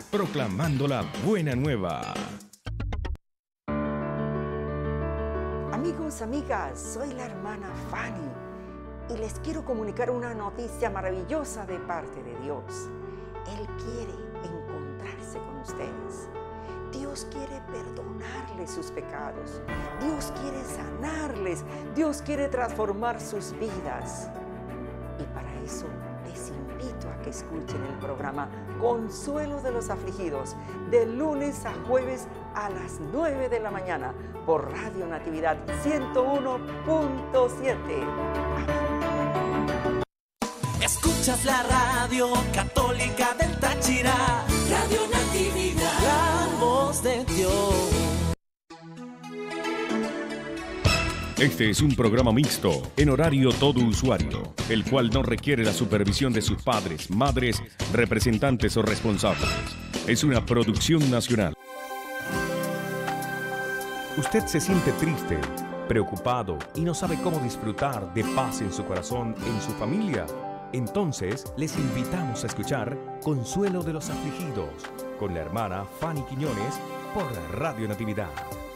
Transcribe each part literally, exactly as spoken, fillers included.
proclamando la buena nueva. Amigos, amigas, soy la hermana Fanny y les quiero comunicar una noticia maravillosa de parte de Dios. Él quiere encontrarse con ustedes. Dios quiere perdonarles sus pecados. Dios quiere sanarles. Dios quiere transformar sus vidas. Y para eso les invito a que escuchen el programa Consuelo de los Afligidos de lunes a jueves a las nueve de la mañana por Radio Natividad ciento uno punto siete. Escuchas la radio católica del Táchira, Radio Natividad, la voz de Dios. Este es un programa mixto, en horario todo usuario, el cual no requiere la supervisión de sus padres, madres, representantes o responsables. Es una producción nacional. ¿Usted se siente triste, preocupado y no sabe cómo disfrutar de paz en su corazón, en su familia? Entonces, les invitamos a escuchar Consuelo de los Afligidos con la hermana Fanny Quiñones por Radio Natividad.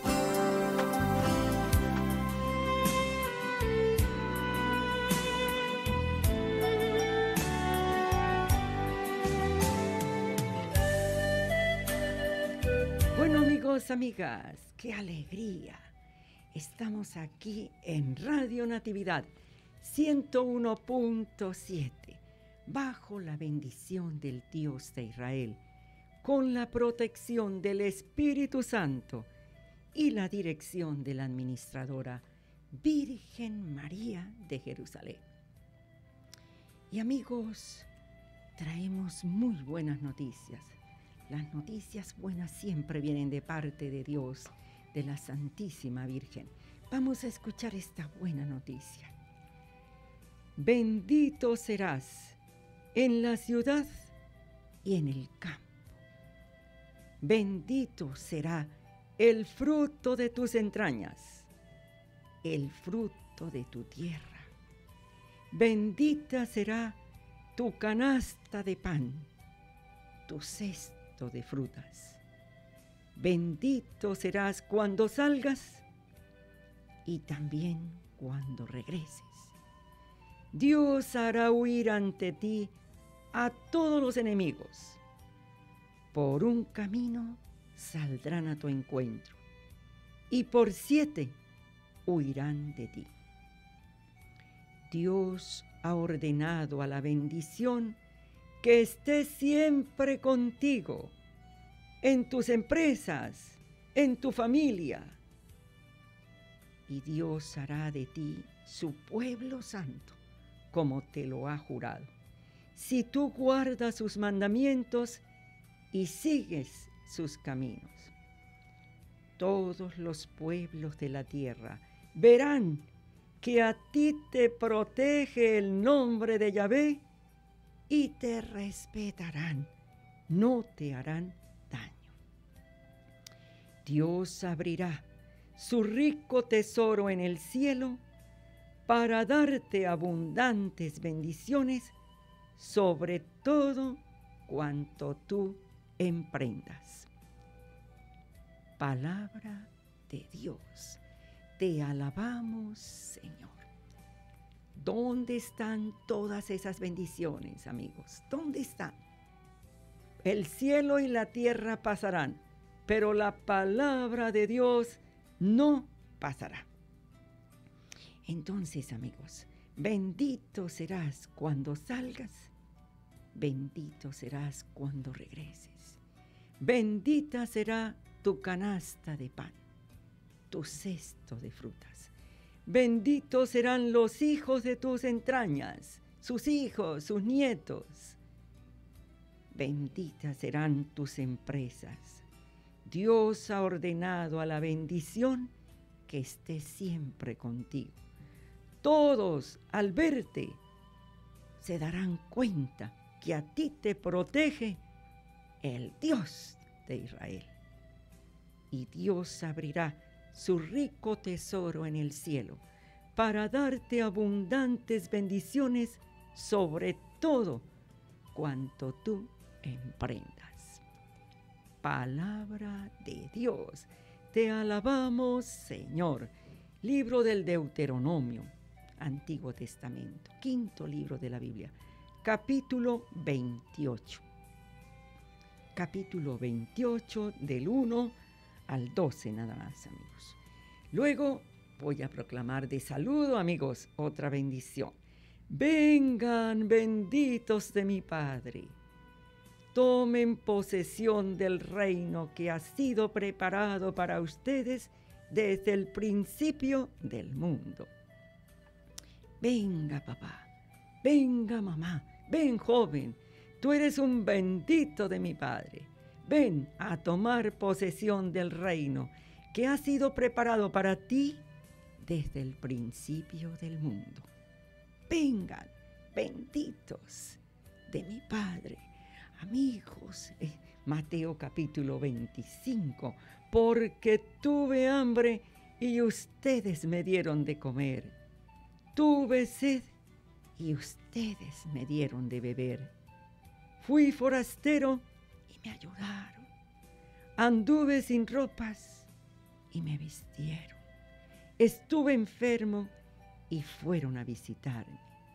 Bueno, amigos, amigas, qué alegría. Estamos aquí en Radio Natividad ciento uno punto siete, bajo la bendición del Dios de Israel, con la protección del Espíritu Santo y la dirección de la administradora Virgen María de Jerusalén. Y amigos, traemos muy buenas noticias. Las noticias buenas siempre vienen de parte de Dios, de la Santísima Virgen. Vamos a escuchar esta buena noticia. Bendito serás en la ciudad y en el campo. Bendito será el fruto de tus entrañas, el fruto de tu tierra. Bendita será tu canasta de pan, tu cesto de frutas. Bendito serás cuando salgas y también cuando regreses. Dios hará huir ante ti a todos los enemigos. Por un camino saldrán a tu encuentro y por siete huirán de ti. Dios ha ordenado a la bendición que esté siempre contigo, en tus empresas, en tu familia. Y Dios hará de ti su pueblo santo, como te lo ha jurado, si tú guardas sus mandamientos y sigues sus caminos. Todos los pueblos de la tierra verán que a ti te protege el nombre de Yahvé y te respetarán, no te harán daño. Dios abrirá su rico tesoro en el cielo para darte abundantes bendiciones sobre todo cuanto tú emprendas. Palabra de Dios. Te alabamos, Señor. ¿Dónde están todas esas bendiciones, amigos? ¿Dónde están? El cielo y la tierra pasarán, pero la palabra de Dios no pasará. Entonces, amigos, bendito serás cuando salgas, bendito serás cuando regreses. Bendita será tu canasta de pan, tu cesto de frutas. Benditos serán los hijos de tus entrañas, sus hijos, sus nietos. Benditas serán tus empresas. Dios ha ordenado a la bendición que esté siempre contigo. Todos, al verte, se darán cuenta que a ti te protege el Dios de Israel. Y Dios abrirá su rico tesoro en el cielo para darte abundantes bendiciones sobre todo cuanto tú emprendas. palabra de Dios. Te alabamos, Señor. Libro del Deuteronomio, Antiguo Testamento, quinto libro de la Biblia, capítulo veintiocho. Capítulo veintiocho, del uno al doce nada más, amigos. Luego voy a proclamar de saludo, amigos, otra bendición. Vengan, benditos de mi Padre. Tomen posesión del reino que ha sido preparado para ustedes desde el principio del mundo. Venga, papá. Venga, mamá. Ven, joven. Tú eres un bendito de mi Padre. Ven a tomar posesión del reino que ha sido preparado para ti desde el principio del mundo. Vengan, benditos de mi Padre. Amigos, eh, Mateo capítulo veinticinco, porque tuve hambre y ustedes me dieron de comer. Tuve sed y ustedes me dieron de beber. Fui forastero y me ayudaron. Anduve sin ropas y me vistieron. Estuve enfermo y fueron a visitarme.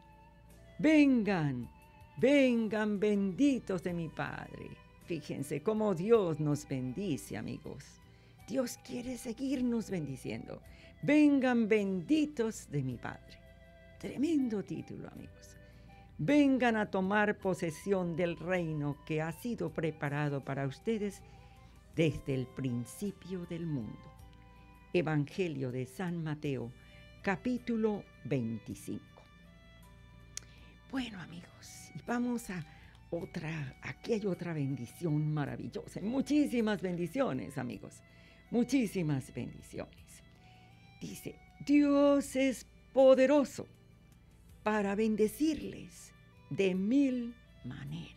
Vengan, vengan, benditos de mi Padre. Fíjense cómo Dios nos bendice, amigos. Dios quiere seguirnos bendiciendo. Vengan, benditos de mi Padre. Tremendo título, amigos. Vengan a tomar posesión del reino que ha sido preparado para ustedes desde el principio del mundo. Evangelio de San Mateo, capítulo veinticinco. Bueno, amigos, y vamos a otra, aquí hay otra bendición maravillosa. Muchísimas bendiciones, amigos. Muchísimas bendiciones. Dice, Dios es poderoso para bendecirles de mil maneras.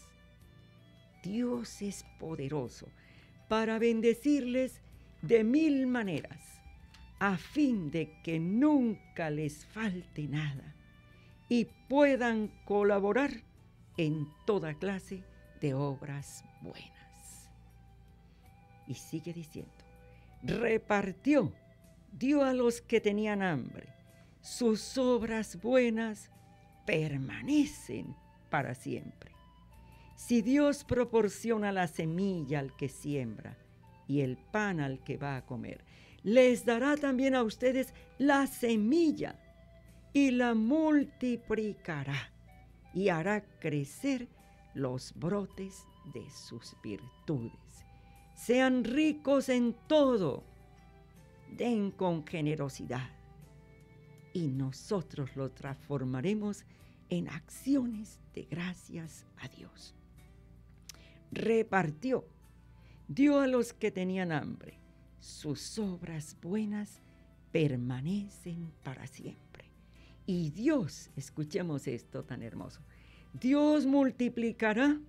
Dios es poderoso para bendecirles de mil maneras, a fin de que nunca les falte nada y puedan colaborar en toda clase de obras buenas. Y sigue diciendo, repartió, dio a los que tenían hambre. Sus obras buenas permanecen para siempre. Si Dios proporciona la semilla al que siembra y el pan al que va a comer, les dará también a ustedes la semilla y la multiplicará y hará crecer los brotes de sus virtudes. Sean ricos en todo, den con generosidad, y nosotros lo transformaremos en acciones de gracias a Dios. Repartió, dio a los que tenían hambre. Sus obras buenas permanecen para siempre. Y Dios, escuchemos esto tan hermoso, Dios multiplicará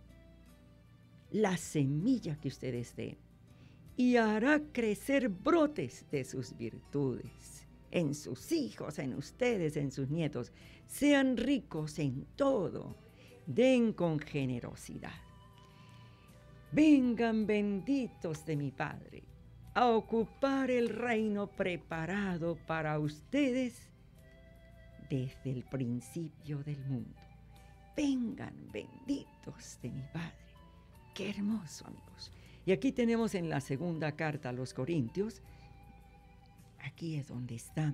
la semilla que ustedes den y hará crecer brotes de sus virtudes en sus hijos, en ustedes, en sus nietos. Sean ricos en todo, den con generosidad. Vengan, benditos de mi Padre, a ocupar el reino preparado para ustedes desde el principio del mundo. Vengan, benditos de mi Padre. Qué hermoso, amigos. Y aquí tenemos en la segunda carta a los Corintios, aquí es donde está.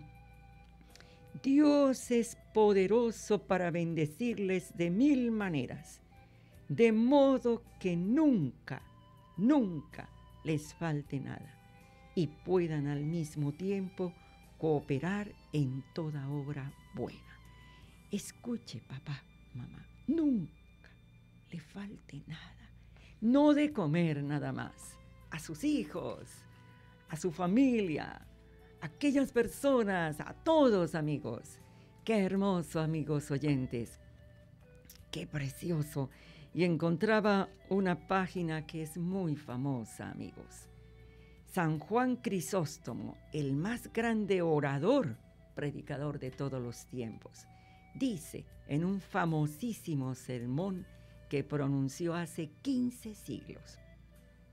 Dios es poderoso para bendecirles de mil maneras, de modo que nunca, nunca les falte nada y puedan al mismo tiempo cooperar en toda obra buena. Escuche, papá, mamá, nunca le falte nada. No de comer nada más, a sus hijos, a su familia, a aquellas personas, a todos, amigos. Qué hermoso, amigos oyentes. Qué precioso. Y encontraba una página que es muy famosa, amigos. San Juan Crisóstomo, el más grande orador, predicador de todos los tiempos, dice en un famosísimo sermón que pronunció hace quince siglos: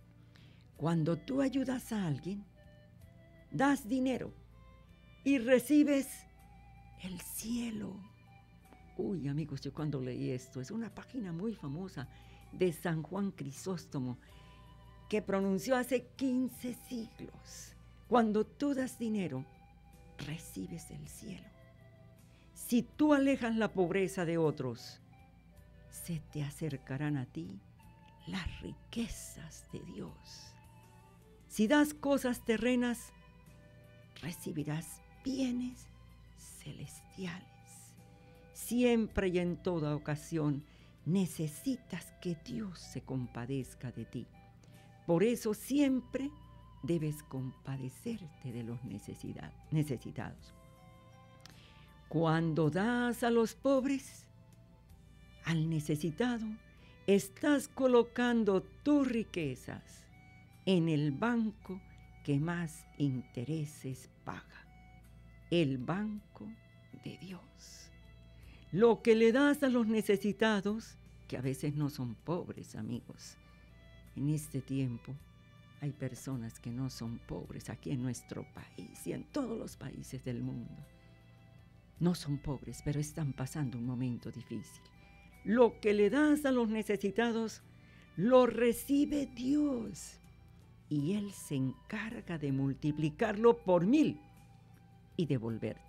Cuando tú ayudas a alguien, das dinero y recibes el cielo. Uy, amigos, yo cuando leí esto, es una página muy famosa de San Juan Crisóstomo, que pronunció hace quince siglos. Cuando tú das dinero, recibes el cielo. Si tú alejas la pobreza de otros, se te acercarán a ti las riquezas de Dios. Si das cosas terrenas, recibirás bienes celestiales. Siempre y en toda ocasión necesitas que Dios se compadezca de ti. Por eso siempre debes compadecerte de los necesidad, necesitados. Cuando das a los pobres, al necesitado, estás colocando tus riquezas en el banco que más intereses paga, el banco de Dios. Lo que le das a los necesitados, que a veces no son pobres, amigos. En este tiempo hay personas que no son pobres aquí en nuestro país y en todos los países del mundo. No son pobres, pero están pasando un momento difícil. Lo que le das a los necesitados, lo recibe Dios. Y Él se encarga de multiplicarlo por mil y devolvértelo.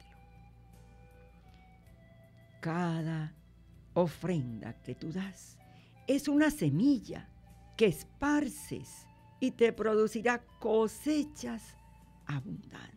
Cada ofrenda que tú das es una semilla que esparces y te producirá cosechas abundantes.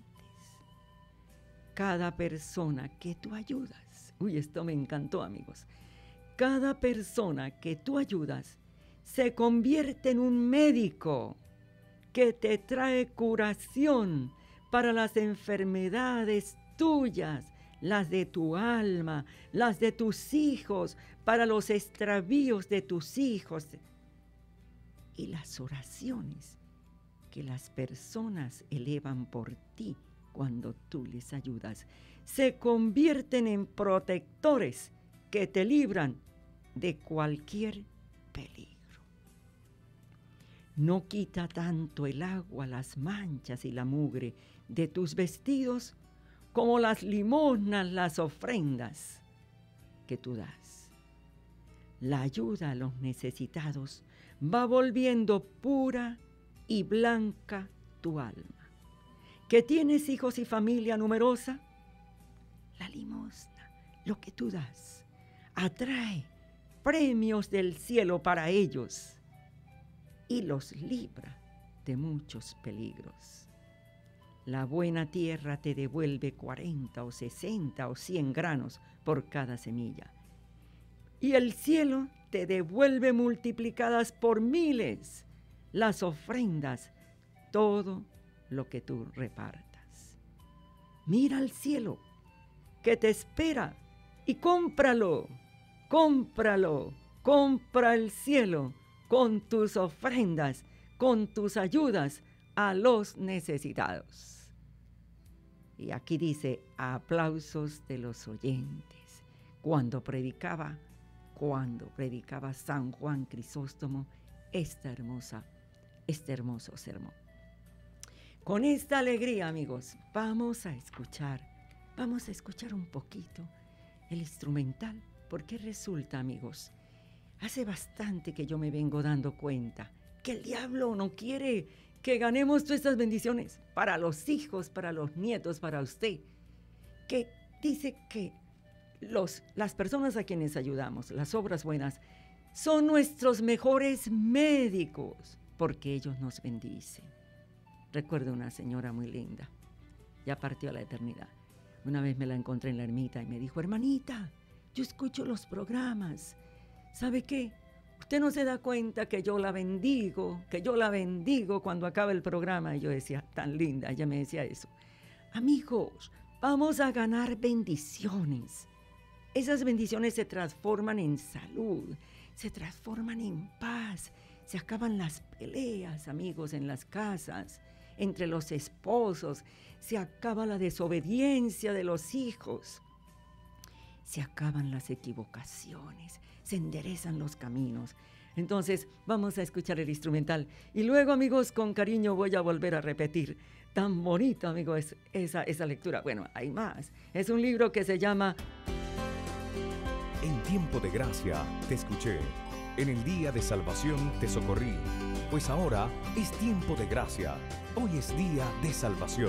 Cada persona que tú ayudas, uy, esto me encantó, amigos. Cada persona que tú ayudas se convierte en un médico que te trae curación para las enfermedades tuyas, las de tu alma, las de tus hijos, para los extravíos de tus hijos. Y las oraciones que las personas elevan por ti cuando tú les ayudas, se convierten en protectores que te libran de cualquier peligro. No quita tanto el agua, las manchas y la mugre de tus vestidos como las limosnas, las ofrendas que tú das. La ayuda a los necesitados va volviendo pura y blanca tu alma. ¿Que tienes hijos y familia numerosa? La limosna, lo que tú das, atrae premios del cielo para ellos y los libra de muchos peligros. La buena tierra te devuelve cuarenta o sesenta o cien granos por cada semilla. Y el cielo te devuelve multiplicadas por miles las ofrendas, todo lo que tú repartas. Mira al cielo que te espera y cómpralo, cómpralo, compra el cielo con tus ofrendas, con tus ayudas a los necesitados. Y aquí dice, aplausos de los oyentes. Cuando predicaba, cuando predicaba San Juan Crisóstomo, esta hermosa, este hermoso sermón. Con esta alegría, amigos, vamos a escuchar, vamos a escuchar un poquito el instrumental, porque resulta, amigos, hace bastante que yo me vengo dando cuenta que el diablo no quiere que ganemos todas estas bendiciones para los hijos, para los nietos, para usted, que dice que los, las personas a quienes ayudamos, las obras buenas, son nuestros mejores médicos, porque ellos nos bendicen. Recuerdo una señora muy linda, ya partió a la eternidad. Una vez me la encontré en la ermita y me dijo, hermanita, yo escucho los programas. ¿Sabe qué? Usted no se da cuenta que yo la bendigo, que yo la bendigo cuando acaba el programa. Y yo decía, tan linda, ella me decía eso. Amigos, vamos a ganar bendiciones. Esas bendiciones se transforman en salud, se transforman en paz. Se acaban las peleas, amigos, en las casas, entre los esposos. Se acaba la desobediencia de los hijos. Se acaban las equivocaciones, se enderezan los caminos. Entonces, vamos a escuchar el instrumental. Y luego, amigos, con cariño voy a volver a repetir. Tan bonito, amigos, es esa, esa lectura. Bueno, hay más. Es un libro que se llama En tiempo de gracia te escuché. En el día de salvación te socorrí. Pues ahora es tiempo de gracia. Hoy es día de salvación.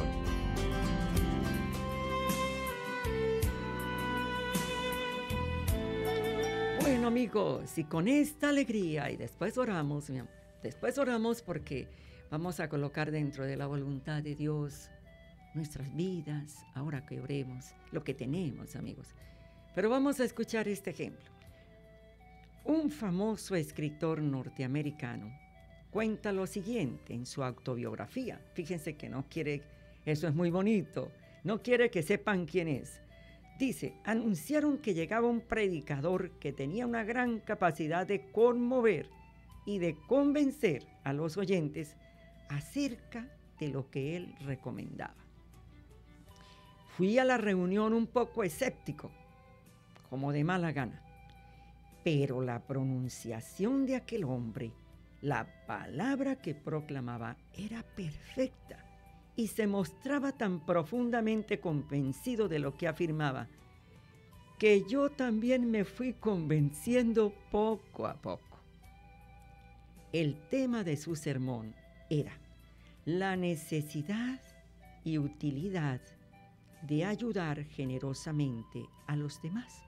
Bueno, amigos, y con esta alegría, y después oramos, después oramos porque vamos a colocar dentro de la voluntad de Dios nuestras vidas, ahora que oremos, lo que tenemos, amigos. Pero vamos a escuchar este ejemplo. Un famoso escritor norteamericano cuenta lo siguiente en su autobiografía. Fíjense que no quiere, eso es muy bonito, no quiere que sepan quién es. Dice, anunciaron que llegaba un predicador que tenía una gran capacidad de conmover y de convencer a los oyentes acerca de lo que él recomendaba. Fui a la reunión un poco escéptico, como de mala gana, pero la pronunciación de aquel hombre, la palabra que proclamaba era perfecta y se mostraba tan profundamente convencido de lo que afirmaba, que yo también me fui convenciendo poco a poco. El tema de su sermón era la necesidad y utilidad de ayudar generosamente a los demás.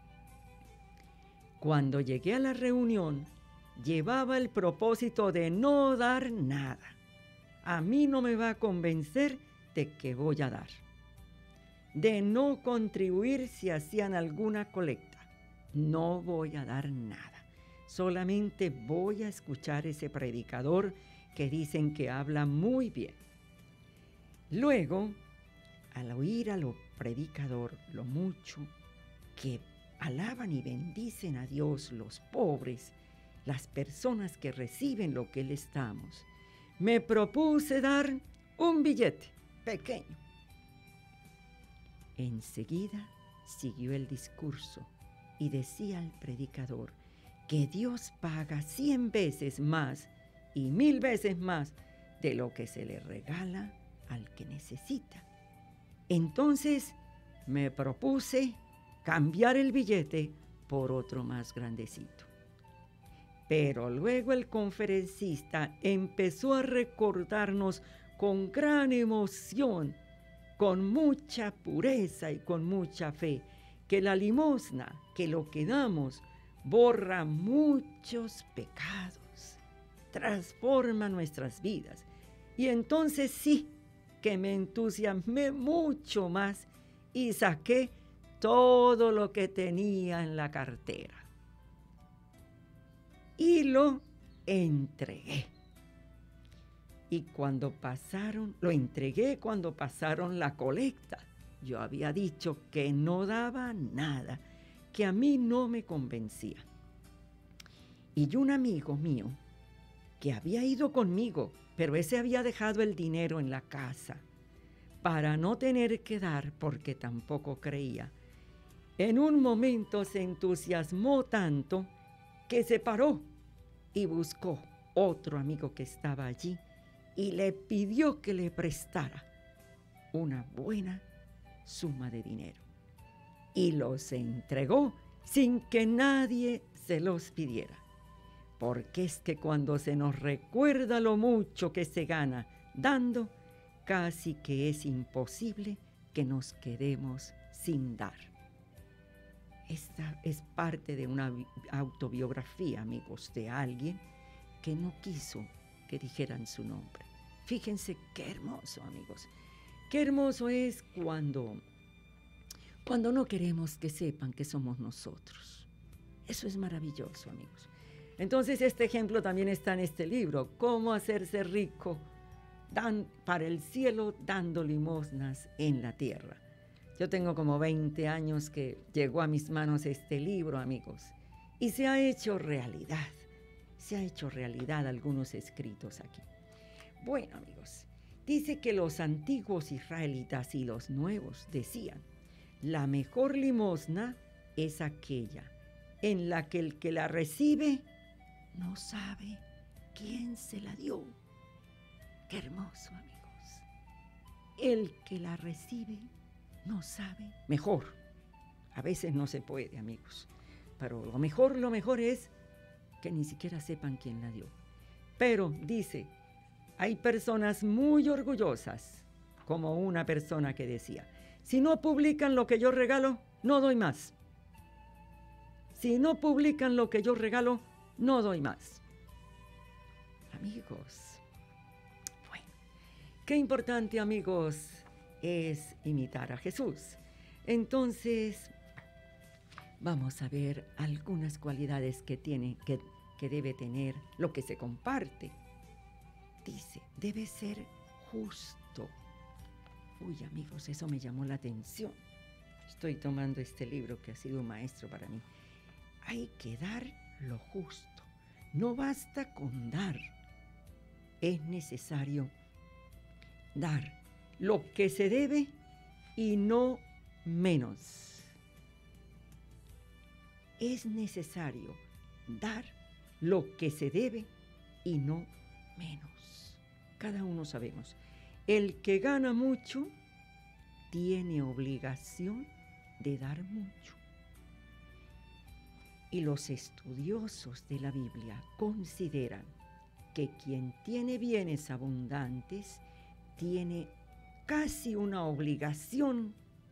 Cuando llegué a la reunión, llevaba el propósito de no dar nada. A mí no me va a convencer de que voy a dar. De no contribuir si hacían alguna colecta. No voy a dar nada. Solamente voy a escuchar ese predicador que dicen que habla muy bien. Luego, al oír a lo predicador lo mucho que alaban y bendicen a Dios los pobres, las personas que reciben lo que les damos, me propuse dar un billete pequeño. Enseguida siguió el discurso y decía al predicador que Dios paga cien veces más y mil veces más de lo que se le regala al que necesita. Entonces me propuse cambiar el billete por otro más grandecito. Pero luego el conferencista empezó a recordarnos con gran emoción, con mucha pureza y con mucha fe, que la limosna, que lo que damos, borra muchos pecados, transforma nuestras vidas. Y entonces sí que me entusiasmé mucho más y saqué todo lo que tenía en la cartera. Y lo entregué. Y cuando pasaron, lo entregué cuando pasaron la colecta. Yo había dicho que no daba nada, que a mí no me convencía. Y un amigo mío, que había ido conmigo, pero ese había dejado el dinero en la casa, para no tener que dar porque tampoco creía, en un momento se entusiasmó tanto que se paró y buscó otro amigo que estaba allí y le pidió que le prestara una buena suma de dinero. Y los entregó sin que nadie se los pidiera. Porque es que cuando se nos recuerda lo mucho que se gana dando, casi que es imposible que nos quedemos sin dar. Esta es parte de una autobiografía, amigos, de alguien que no quiso que dijeran su nombre. Fíjense qué hermoso, amigos. Qué hermoso es cuando, cuando no queremos que sepan que somos nosotros. Eso es maravilloso, amigos. Entonces, este ejemplo también está en este libro, Cómo hacerse rico dan, para el cielo dando limosnas en la tierra. Yo tengo como veinte años que llegó a mis manos este libro, amigos, y se ha hecho realidad. Se ha hecho realidad algunos escritos aquí. Bueno, amigos, dice que los antiguos israelitas y los nuevos decían, la mejor limosna es aquella en la que el que la recibe no sabe quién se la dio. Qué hermoso, amigos. El que la recibe no sabe mejor. A veces no se puede, amigos. Pero lo mejor, lo mejor es que ni siquiera sepan quién la dio. Pero, dice, hay personas muy orgullosas, como una persona que decía, si no publican lo que yo regalo, no doy más. Si no publican lo que yo regalo, no doy más. Amigos, bueno, qué importante, amigos, es imitar a Jesús. Entonces, vamos a ver algunas cualidades que tiene, que, que debe tener lo que se comparte. Dice, debe ser justo. Uy, amigos, eso me llamó la atención. Estoy tomando este libro que ha sido un maestro para mí. Hay que dar lo justo. No basta con dar. Es necesario dar lo que se debe y no menos. Es necesario dar lo que se debe y no menos. Cada uno sabemos. El que gana mucho tiene obligación de dar mucho. Y los estudiosos de la Biblia consideran que quien tiene bienes abundantes tiene casi una obligación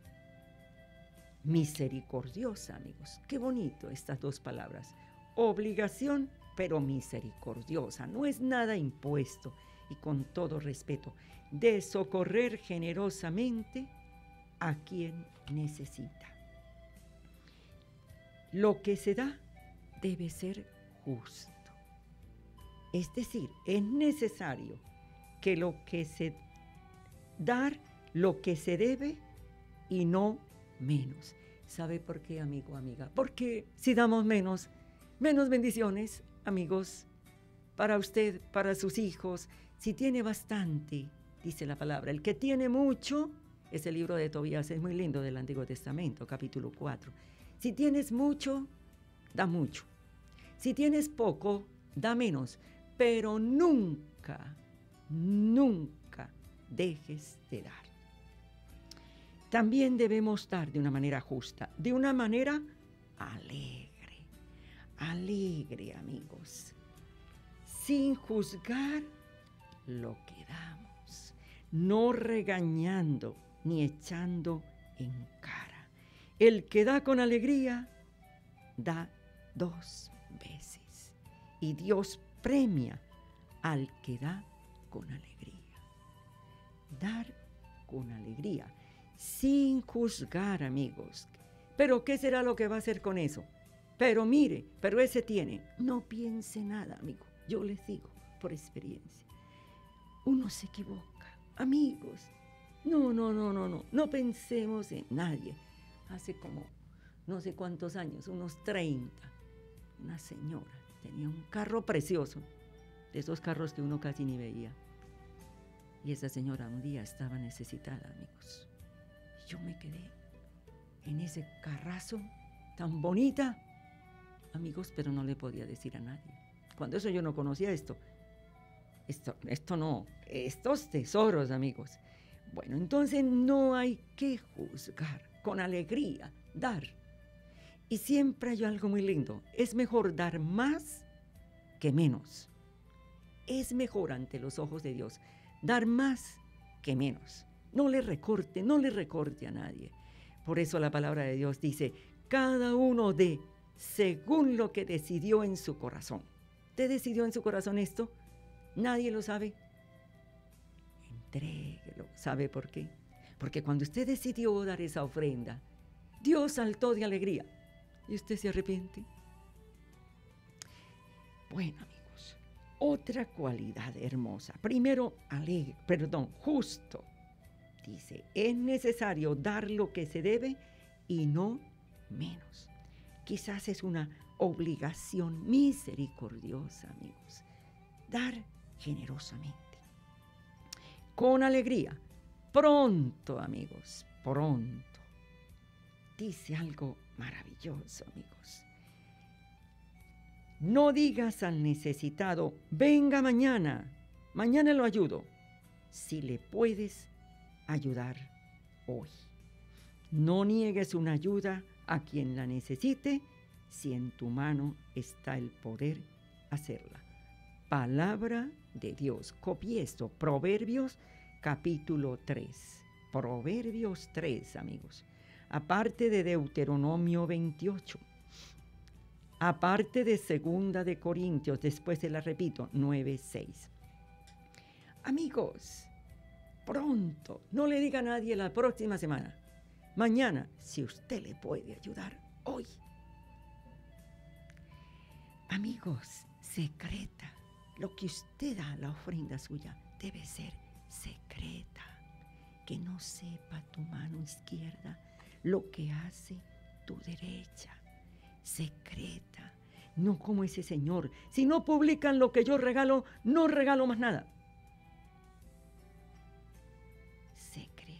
misericordiosa, amigos. Qué bonito estas dos palabras. Obligación, pero misericordiosa. No es nada impuesto. Y con todo respeto, de socorrer generosamente a quien necesita. Lo que se da debe ser justo. Es decir, es necesario que lo que se dar lo que se debe y no menos. ¿Sabe por qué, amigo, amiga? Porque si damos menos, menos bendiciones, amigos, para usted, para sus hijos. Si tiene bastante, dice la palabra, el que tiene mucho, es el libro de Tobías, es muy lindo, del Antiguo Testamento, capítulo cuatro. Si tienes mucho, da mucho. Si tienes poco, da menos. Pero nunca, nunca dejes de dar. También debemos dar de una manera justa, de una manera alegre. Alegre, amigos. Sin juzgar lo que damos, no regañando ni echando en cara. El que da con alegría, da dos veces. Y Dios premia al que da con alegría. Dar con alegría, sin juzgar, amigos. ¿Pero qué será lo que va a hacer con eso? Pero mire, pero ese tiene. No piense nada, amigo. Yo les digo por experiencia. Uno se equivoca, amigos. No, no, no, no, no. No pensemos en nadie. Hace como no sé cuántos años, unos treinta, una señora tenía un carro precioso, de esos carros que uno casi ni veía. Y esa señora un día estaba necesitada, amigos. Yo me quedé en ese carrazo tan bonita, amigos, pero no le podía decir a nadie. Cuando eso yo no conocía esto. Esto, esto no, estos tesoros, amigos. Bueno, entonces no hay que juzgar, con alegría, dar. Y siempre hay algo muy lindo. Es mejor dar más que menos. Es mejor ante los ojos de Dios dar más que menos. No le recorte, no le recorte a nadie. Por eso la palabra de Dios dice, cada uno dé según lo que decidió en su corazón. ¿Usted decidió en su corazón esto? Nadie lo sabe. Entréguelo. ¿Sabe por qué? Porque cuando usted decidió dar esa ofrenda, Dios saltó de alegría. ¿Y usted se arrepiente? Bueno, amigos, otra cualidad hermosa. Primero, alegre, perdón, justo. Dice, es necesario dar lo que se debe y no menos. Quizás es una obligación misericordiosa, amigos. Dar generosamente. Con alegría. Pronto, amigos, pronto. Dice algo maravilloso, amigos. No digas al necesitado, venga mañana, mañana lo ayudo, si le puedes ayudar hoy. No niegues una ayuda a quien la necesite, si en tu mano está el poder hacerla. Palabra de Dios. Copie esto, Proverbios capítulo tres. Proverbios tres, amigos. Aparte de Deuteronomio veintiocho. Aparte de Segunda de Corintios, después se la repito, nueve seis. Amigos, pronto, no le diga a nadie la próxima semana. Mañana, si usted le puede ayudar, hoy. Amigos, secreta. Lo que usted da, la ofrenda suya, debe ser secreta. Que no sepa tu mano izquierda lo que hace tu derecha. Secreta. No como ese señor. Si no publican lo que yo regalo, no regalo más nada. Secreta.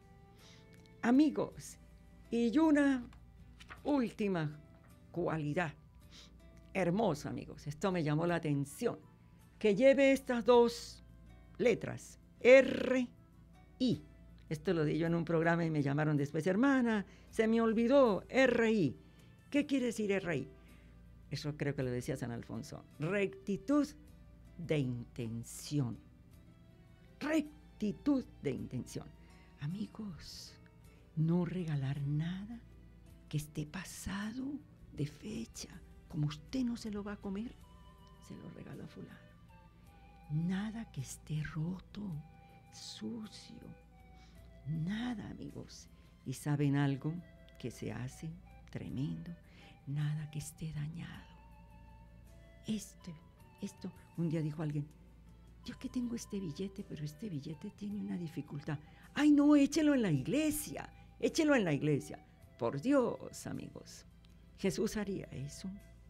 Amigos, y una última cualidad. Hermosa, amigos. Esto me llamó la atención. Que lleve estas dos letras. R, I. Esto lo di yo en un programa y me llamaron después. Hermana, se me olvidó R I. ¿Qué quiere decir R I? Eso creo que lo decía San Alfonso. Rectitud de intención. Rectitud de intención. Amigos, no regalar nada que esté pasado de fecha. Como usted no se lo va a comer, se lo regala a fulano. Nada que esté roto, sucio. Nada, amigos. ¿Y saben algo que se hace tremendo? Nada que esté dañado. Esto, esto, un día dijo alguien, yo que tengo este billete, pero este billete tiene una dificultad. Ay, no, échelo en la iglesia, échelo en la iglesia. Por Dios, amigos, Jesús haría eso.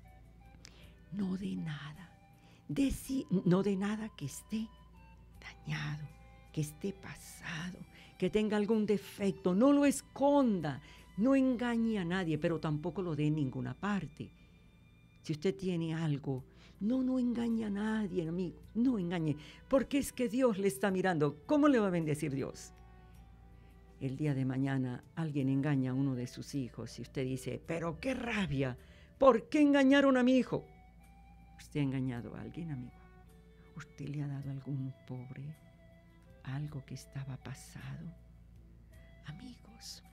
No de nada, de sí, no de nada que esté dañado, que esté pasado, que tenga algún defecto. No lo esconda, no engañe a nadie, pero tampoco lo dé en ninguna parte. Si usted tiene algo, no, no engañe a nadie, amigo, no engañe, porque es que Dios le está mirando. ¿Cómo le va a bendecir Dios? El día de mañana alguien engaña a uno de sus hijos y usted dice, pero qué rabia, ¿por qué engañaron a mi hijo? ¿Usted ha engañado a alguien, amigo? ¿Usted le ha dado a algún pobre algo que estaba pasado? Amigos,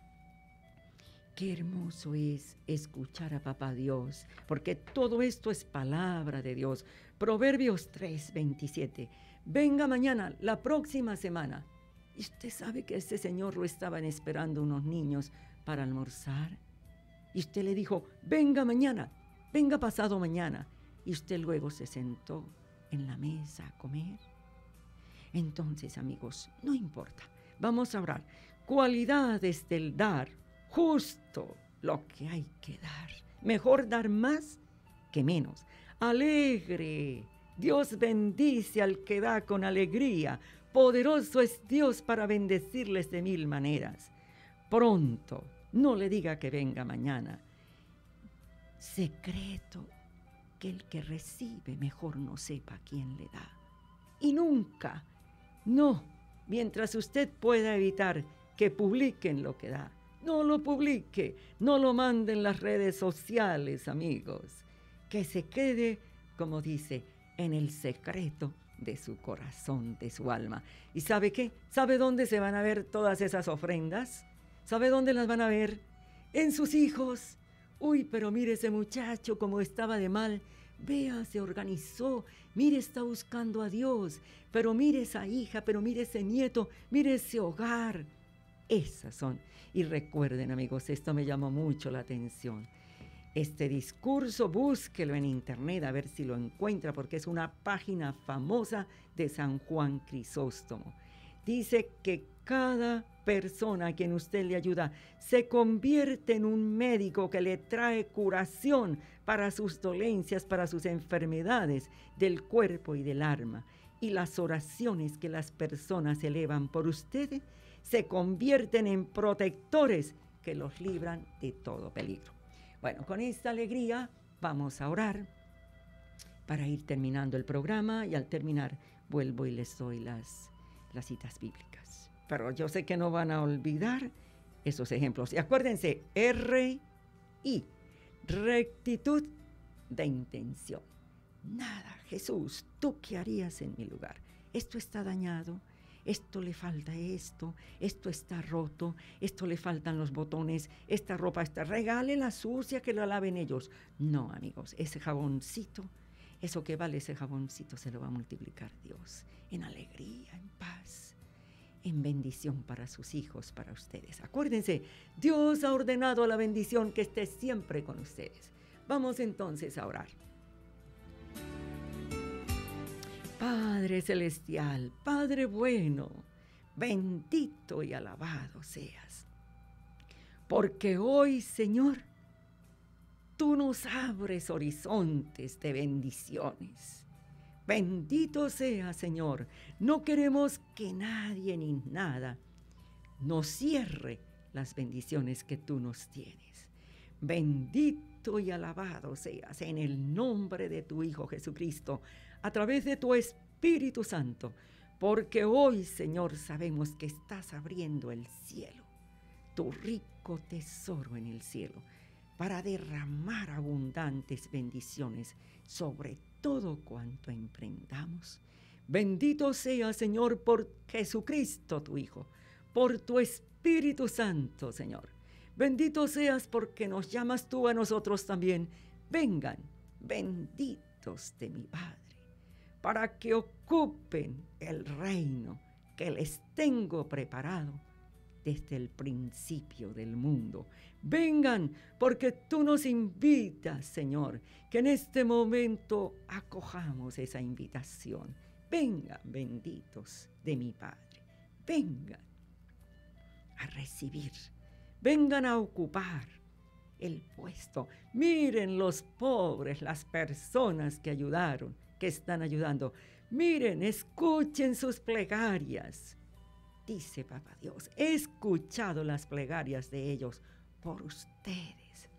qué hermoso es escuchar a Papá Dios, porque todo esto es palabra de Dios. Proverbios tres veintisiete. Venga mañana, la próxima semana. Y usted sabe que este señor lo estaban esperando unos niños para almorzar. Y usted le dijo, venga mañana, venga pasado mañana. Y usted luego se sentó en la mesa a comer. Entonces, amigos, no importa. Vamos a orar. Cualidades del dar, justo lo que hay que dar. Mejor dar más que menos. Alegre. Dios bendice al que da con alegría. Poderoso es Dios para bendecirles de mil maneras. Pronto, no le diga que venga mañana. Secreto, que el que recibe mejor no sepa quién le da. Y nunca, no, mientras usted pueda evitar que publiquen lo que da, no lo publique, no lo mande en las redes sociales, amigos. Que se quede, como dice, en el secreto de su corazón, de su alma. ¿Y sabe qué? ¿Sabe dónde se van a ver todas esas ofrendas? ¿Sabe dónde las van a ver? En sus hijos. Uy, pero mire ese muchacho como estaba de mal. Vea, se organizó. Mire, está buscando a Dios. Pero mire esa hija, pero mire ese nieto, mire ese hogar. Esas son. Y recuerden, amigos, esto me llamó mucho la atención. Este discurso, búsquelo en internet a ver si lo encuentra, porque es una página famosa de San Juan Crisóstomo. Dice que cada persona a quien usted le ayuda se convierte en un médico que le trae curación para sus dolencias, para sus enfermedades del cuerpo y del alma. Y las oraciones que las personas elevan por ustedes se convierten en protectores que los libran de todo peligro. Bueno, con esta alegría vamos a orar para ir terminando el programa, y al terminar vuelvo y les doy las, las citas bíblicas. Pero yo sé que no van a olvidar esos ejemplos. Y acuérdense, R I, rectitud de intención. Nada, Jesús, ¿tú qué harías en mi lugar? Esto está dañado, esto le falta esto, esto está roto, esto le faltan los botones, esta ropa está, regale la sucia, que la laven ellos. No, amigos, ese jaboncito, eso que vale ese jaboncito se lo va a multiplicar Dios en alegría, en paz, en bendición para sus hijos, para ustedes. Acuérdense, Dios ha ordenado la bendición que esté siempre con ustedes. Vamos entonces a orar. Padre celestial, Padre bueno, bendito y alabado seas, porque hoy, Señor, tú nos abres horizontes de bendiciones. Bendito sea, Señor. No queremos que nadie ni nada nos cierre las bendiciones que tú nos tienes. Bendito y alabado seas en el nombre de tu Hijo Jesucristo, a través de tu Espíritu Santo, porque hoy, Señor, sabemos que estás abriendo el cielo, tu rico tesoro en el cielo, para derramar abundantes bendiciones sobre todo cuanto emprendamos. Bendito sea, Señor, por Jesucristo, tu Hijo, por tu Espíritu Santo, Señor. Bendito seas porque nos llamas tú a nosotros también. Vengan, benditos de mi Padre, para que ocupen el reino que les tengo preparado desde el principio del mundo. Vengan, porque tú nos invitas, Señor, que en este momento acojamos esa invitación. Vengan, benditos de mi Padre. Vengan a recibir. Vengan a ocupar el puesto. Miren los pobres, las personas que ayudaron, que están ayudando. Miren, escuchen sus plegarias. Dice Papá Dios, he escuchado las plegarias de ellos por ustedes.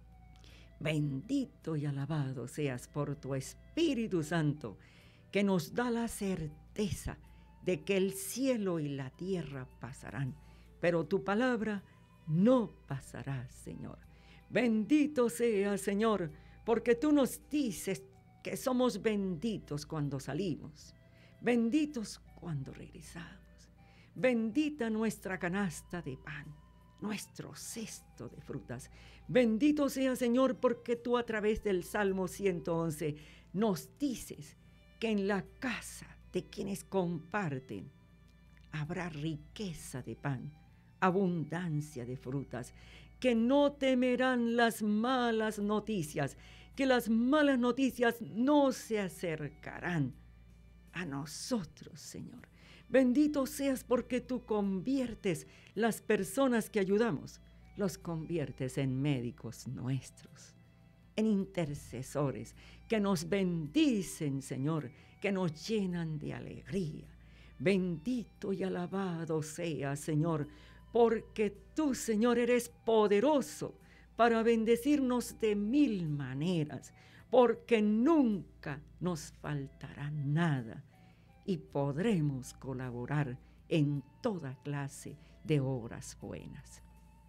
Bendito y alabado seas por tu Espíritu Santo, que nos da la certeza de que el cielo y la tierra pasarán, pero tu palabra no pasará, Señor. Bendito seas, Señor, porque tú nos dices que somos benditos cuando salimos, benditos cuando regresamos. Bendita nuestra canasta de pan, nuestro cesto de frutas. Bendito sea, Señor, porque tú a través del Salmo ciento once nos dices que en la casa de quienes comparten habrá riqueza de pan, abundancia de frutas, que no temerán las malas noticias, que las malas noticias no se acercarán a nosotros, Señor. Bendito seas porque tú conviertes las personas que ayudamos, los conviertes en médicos nuestros, en intercesores que nos bendicen, Señor, que nos llenan de alegría. Bendito y alabado seas, Señor, porque tú, Señor, eres poderoso para bendecirnos de mil maneras, porque nunca nos faltará nada y podremos colaborar en toda clase de obras buenas.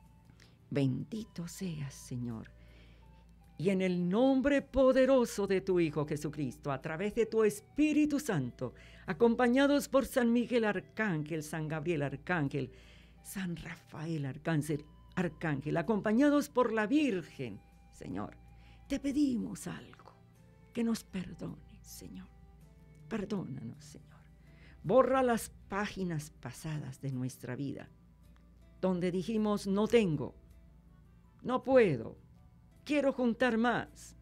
Bendito seas, Señor, y en el nombre poderoso de tu Hijo Jesucristo, a través de tu Espíritu Santo, acompañados por San Miguel Arcángel, San Gabriel Arcángel, San Rafael Arcángel, Arcángel, acompañados por la Virgen, Señor, te pedimos algo, que nos perdones, Señor. Perdónanos, Señor. Borra las páginas pasadas de nuestra vida, donde dijimos no tengo, no puedo, quiero juntar más.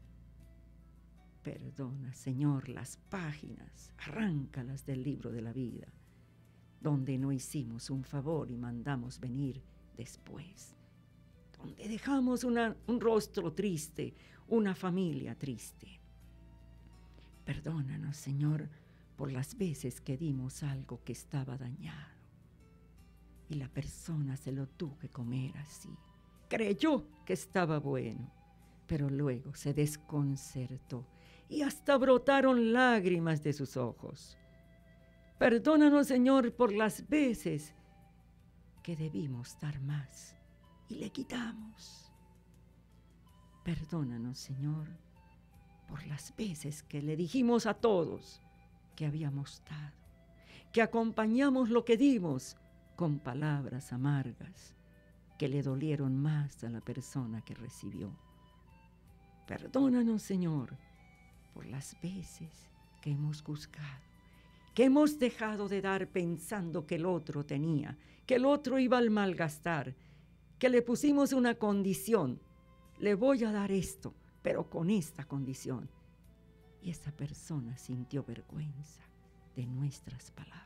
Perdona, Señor, las páginas, arráncalas del libro de la vida, donde no hicimos un favor y mandamos venir después, donde dejamos una, un rostro triste, una familia triste. Perdónanos, Señor, por las veces que dimos algo que estaba dañado y la persona se lo tuvo que comer así. Creyó que estaba bueno, pero luego se desconcertó y hasta brotaron lágrimas de sus ojos. Perdónanos, Señor, por las veces que debimos dar más y le quitamos. Perdónanos, Señor, por las veces que le dijimos a todos que habíamos dado, que acompañamos lo que dimos con palabras amargas que le dolieron más a la persona que recibió. Perdónanos, Señor, por las veces que hemos juzgado, que hemos dejado de dar pensando que el otro tenía, que el otro iba al malgastar, que le pusimos una condición. Le voy a dar esto, pero con esta condición. Y esa persona sintió vergüenza de nuestras palabras.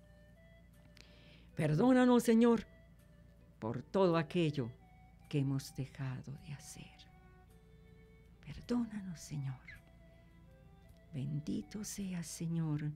Perdónanos, Señor, por todo aquello que hemos dejado de hacer. Perdónanos, Señor. Bendito seas, Señor,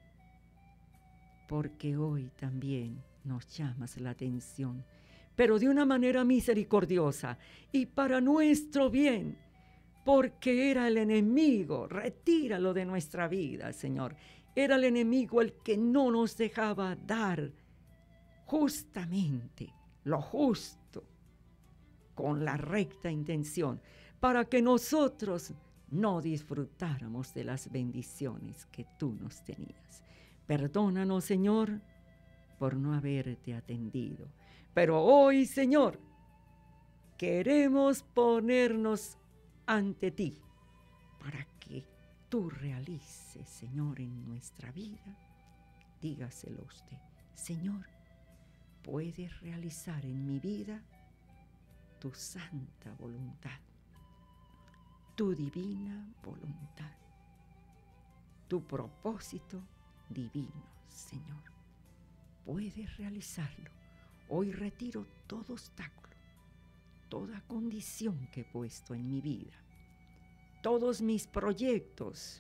porque hoy también nos llamas la atención, pero de una manera misericordiosa y para nuestro bien, porque era el enemigo. Retíralo de nuestra vida, Señor. Era el enemigo el que no nos dejaba dar justamente lo justo, con la recta intención, para que nosotros no disfrutáramos de las bendiciones que tú nos tenías. Perdónanos, Señor, por no haberte atendido. Pero hoy, Señor, queremos ponernos ante ti para que tú realices, Señor, en nuestra vida. Dígaselo usted, Señor, puedes realizar en mi vida tu santa voluntad, tu divina voluntad, tu propósito divino, Señor. Puedes realizarlo. Hoy retiro todo obstáculo, toda condición que he puesto en mi vida, todos mis proyectos,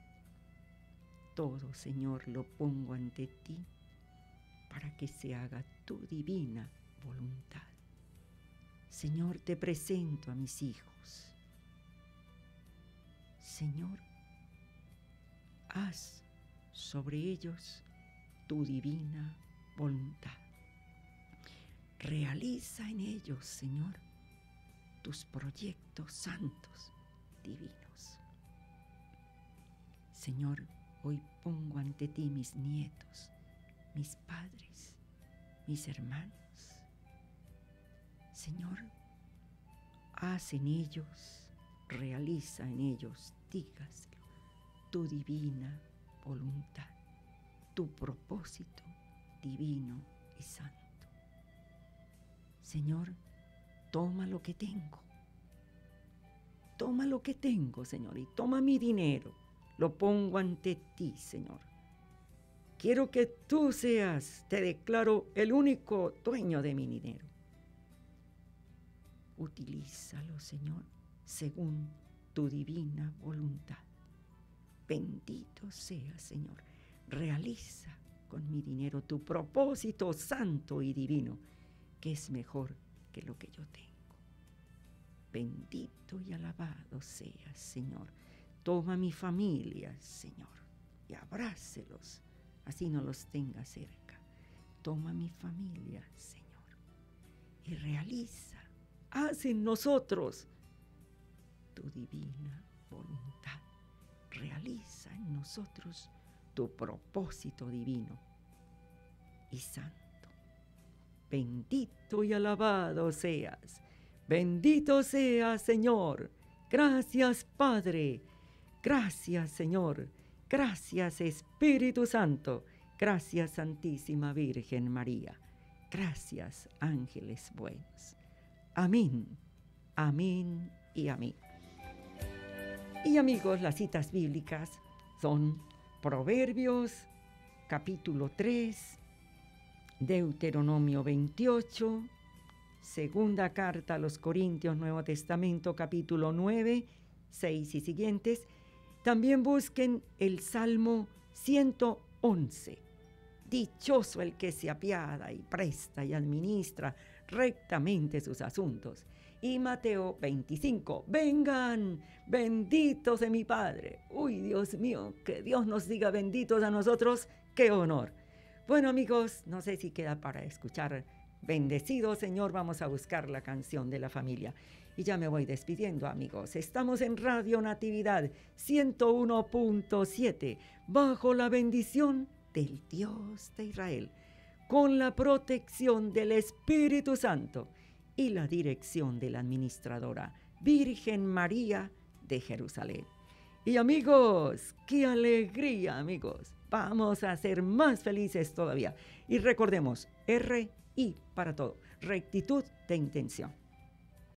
todo, Señor, lo pongo ante ti para que se haga tu divina voluntad. Señor, te presento a mis hijos. Señor, haz sobre ellos tu divina voluntad. Realiza en ellos, Señor, tus proyectos santos, divinos. Señor, hoy pongo ante ti mis nietos, mis padres, mis hermanos. Señor, haz en ellos, realiza en ellos, dígaselo, tu divina voluntad, tu propósito divino y santo. Señor, toma lo que tengo, toma lo que tengo, Señor, y toma mi dinero, lo pongo ante ti, Señor. Quiero que tú seas, te declaro, el único dueño de mi dinero. Utilízalo, Señor, según tu divina voluntad. Bendito sea, Señor. Realiza con mi dinero tu propósito santo y divino, que es mejor que lo que yo tengo. Bendito y alabado seas, Señor. Toma mi familia, Señor, y abrácelos, así no los tenga cerca. Toma mi familia, Señor, y realiza, haz en nosotros tu divina voluntad. Realiza en nosotros tu propósito divino y santo. Bendito y alabado seas. Bendito seas, Señor. Gracias, Padre. Gracias, Señor. Gracias, Espíritu Santo. Gracias, Santísima Virgen María. Gracias, ángeles buenos. Amén, amén y amén. Y amigos, las citas bíblicas son Proverbios, capítulo tres, Deuteronomio veintiocho, segunda carta a los Corintios, Nuevo Testamento, capítulo nueve, seis y siguientes. También busquen el Salmo ciento once. Dichoso el que se apiada y presta y administra rectamente sus asuntos. Y Mateo veinticinco, vengan, benditos de mi Padre. Uy, Dios mío, que Dios nos diga benditos a nosotros, qué honor. Bueno, amigos, no sé si queda para escuchar Bendecido Señor, vamos a buscar la canción de la familia. Y ya me voy despidiendo, amigos. Estamos en Radio Natividad ciento uno punto siete, bajo la bendición del Dios de Israel, con la protección del Espíritu Santo y la dirección de la administradora Virgen María de Jerusalén. Y amigos, qué alegría, amigos. Vamos a ser más felices todavía. Y recordemos, R I para todo, rectitud de intención.